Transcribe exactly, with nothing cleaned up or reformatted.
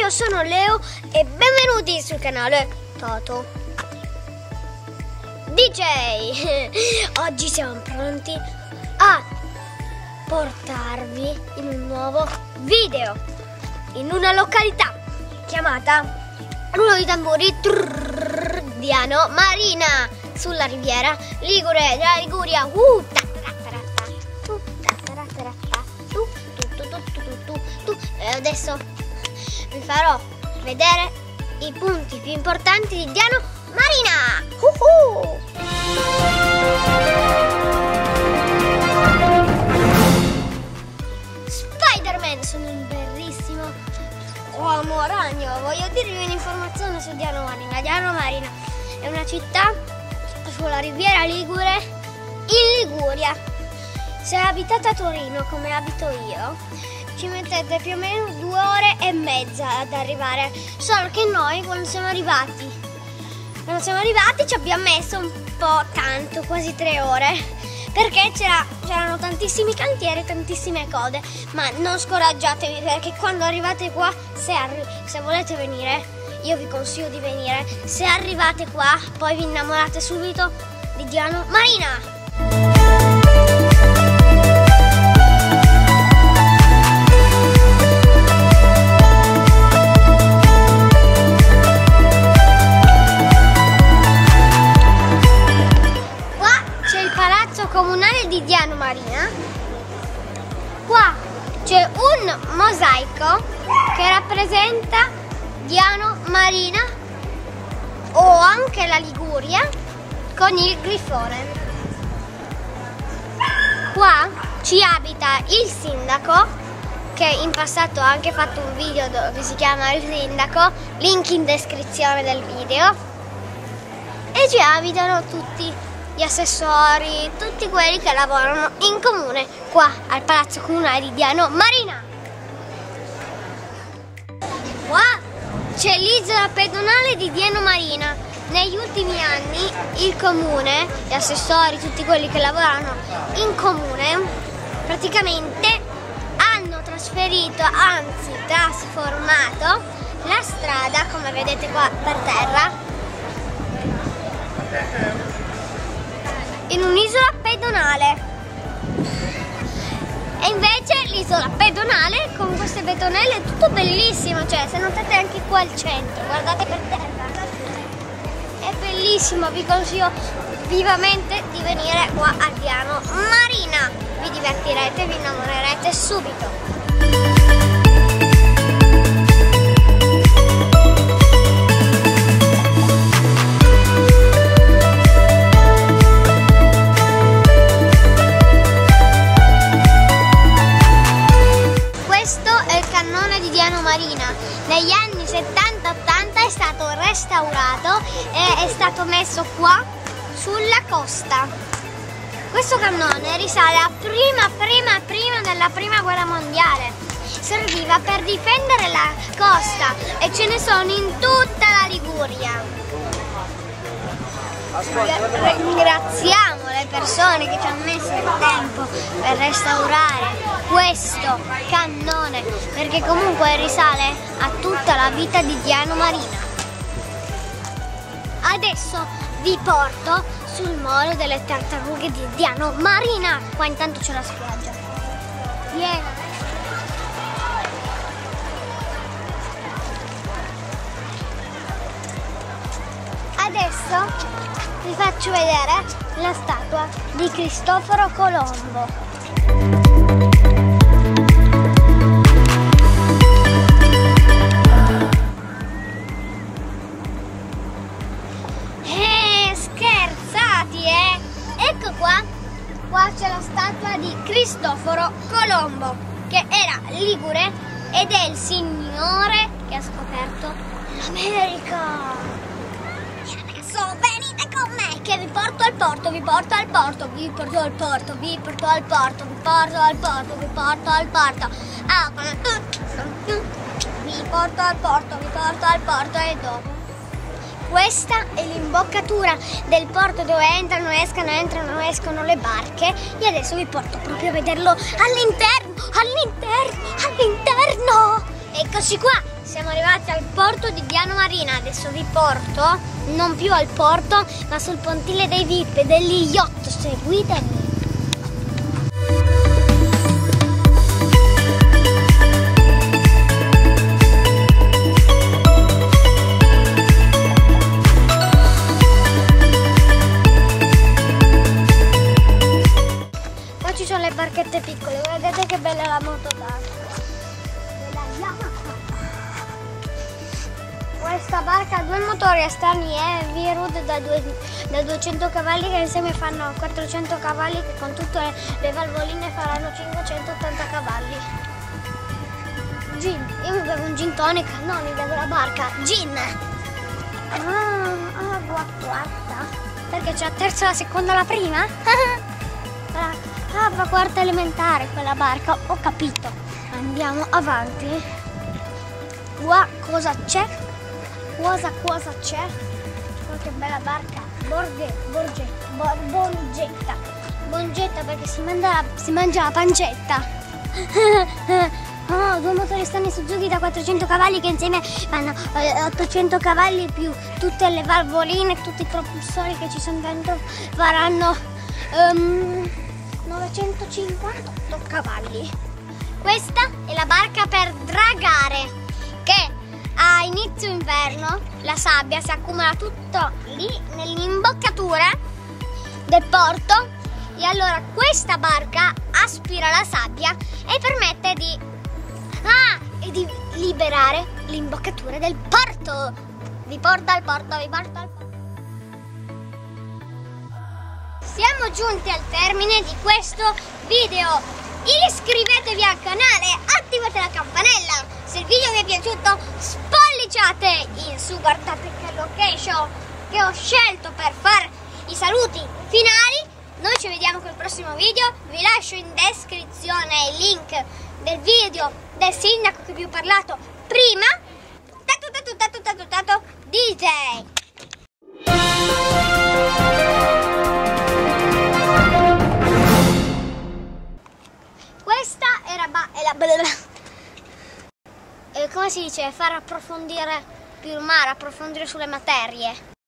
io sono Leo e benvenuti sul canale Toto D J. Oggi siamo pronti a portarvi in un nuovo video in una località chiamata Rullo di tamburi trrr, Diano Marina, sulla riviera Ligure della Liguria. Uh, ta, ta, ta, ta, tu, ta, ta, ta, ta, ta, tu, tu, tu, tu, tu, tu, tu, tu. E adesso vi farò vedere i punti più importanti di Diano Marina. Uh-huh. Spider-Man, sono il bellissimo uomo ragno. Voglio dirvi un'informazione su Diano Marina. Diano Marina è una città sulla riviera Ligure in Liguria. Se abitate a Torino come abito io, ci mettete più o meno due ore e mezza ad arrivare. Solo che noi quando siamo arrivati quando siamo arrivati ci abbiamo messo un po' tanto, quasi tre ore, perché c'erano tantissimi cantieri, tantissime code. Ma non scoraggiatevi, perché quando arrivate qua, se, arri se volete venire, io vi consiglio di venire. Se arrivate qua, poi vi innamorate subito di Diano Marina. Comunale di Diano Marina. Qua c'è un mosaico che rappresenta Diano Marina o anche la Liguria con il grifone. Qua ci abita il sindaco, che in passato ha anche fatto un video che si chiama Il Sindaco, link in descrizione del video. E ci abitano tutti gli assessori, tutti quelli che lavorano in comune qua al Palazzo Comunale di Diano Marina. Qua c'è l'isola pedonale di Diano Marina. Negli ultimi anni il comune, gli assessori, tutti quelli che lavorano in comune, praticamente hanno trasferito, anzi trasformato la strada, come vedete qua per terra, in un'isola pedonale. E invece l'isola pedonale con queste betonelle è tutto bellissimo, cioè se notate anche qua al centro, guardate per terra, è bellissimo. Vi consiglio vivamente di venire qua a Diano Marina, vi divertirete, vi innamorerete subito. Marina. Negli anni settanta ottanta è stato restaurato e è stato messo qua sulla costa. Questo cannone risale a prima prima prima della prima guerra mondiale. Serviva per difendere la costa e ce ne sono in tutta la Liguria. Ringraziamo le persone che ci hanno messo il tempo per restaurare questo cannone, perché comunque risale a tutta la vita di Diano Marina. Adesso vi porto sul molo delle tartarughe di Diano Marina. Qua intanto c'è la spiaggia. Vieni. Adesso vi faccio vedere la statua di Cristoforo Colombo. Eh, scherzati, eh? Ecco qua, qua c'è la statua di Cristoforo Colombo, che era ligure ed è il signore che ha scoperto l'America. Venite con me che vi porto al porto, vi porto al porto, vi porto al porto, vi porto al porto, vi porto al porto, vi porto al porto. Ah, vi porto al porto, vi porto al porto e dopo. Questa è l'imboccatura del porto dove entrano, escano, entrano, escono le barche. E adesso vi porto proprio a vederlo all'interno, all'interno, all'interno. Eccoci qua, Siamo arrivati al porto di Diano Marina, adesso vi porto, non più al porto, ma sul pontile dei V I P degli yacht, seguitemi. Qua ci sono le barchette piccole, guardate che bella la moto d'acqua. Questa barca ha due motori esterni Heavy Rood da, da duecento cavalli che insieme fanno quattrocento cavalli, che con tutte le, le valvoline faranno cinquecentottanta cavalli. Gin, io mi bevo un gin tonic, no, mi bevo la barca, gin. Ah, agua quarta, perché c'è la terza, la seconda, la prima? Ah, va quarta elementare quella barca, ho capito. Andiamo avanti. Qua cosa c'è? Cosa cosa c'è? Qualche bella barca. Borghe, borgetta, bor, bongetta. Bongetta perché si mangia, si mangia la pancetta. Oh, due motori stanno Suzuki da quattrocento cavalli che insieme fanno eh, ottocento cavalli più tutte le valvoline, tutti i propulsori che ci sono dentro faranno um, novecentocinquantotto cavalli. Questa è la barca per dragare, che a inizio inverno la sabbia si accumula tutto lì nell'imboccatura del porto e allora questa barca aspira la sabbia e permette di, ah, e di liberare l'imboccatura del porto. Vi porta al porto, vi porta al porto. Siamo giunti al termine di questo video. Iscrivetevi al canale, attivate la campanella. Se il video vi è piaciuto spolliciate in su, guardate che location che ho scelto per fare i saluti finali. Noi ci vediamo col prossimo video, vi lascio in descrizione il link del video del sindaco che vi ho parlato prima. Tato tato tato tato tato D J. Questa era ba è la eh, come si dice, far approfondire più il mare, approfondire sulle materie.